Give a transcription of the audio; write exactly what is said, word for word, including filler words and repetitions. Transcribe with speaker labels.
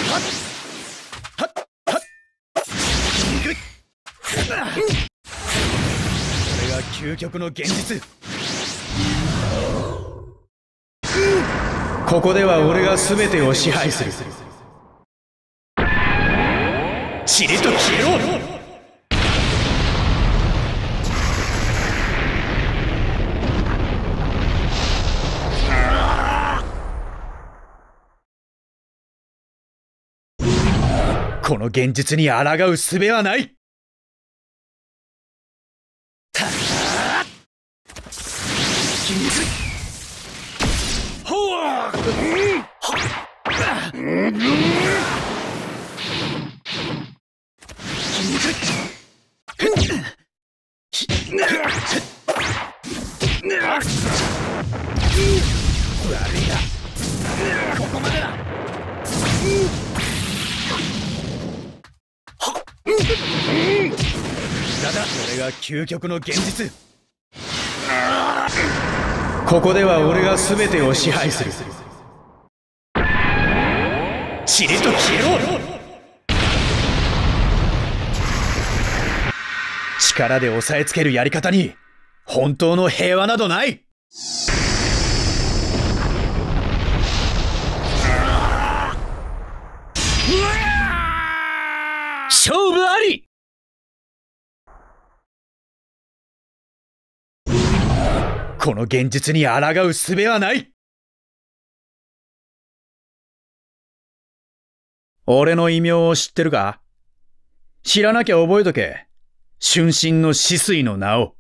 Speaker 1: これが究極の現実。ここでは俺が全てを支配する。ちりと消えろ。この現実に抗う術はない。ここまでだ。だだ、これが究極の現実。ここでは俺が全てを支配する。ちりと消えろ。力で押さえつけるやり方に本当の平和などない。勝負あり。この現実に抗う術はない。俺の異名を知ってるか？知らなきゃ覚えとけ。春心の止水の名を。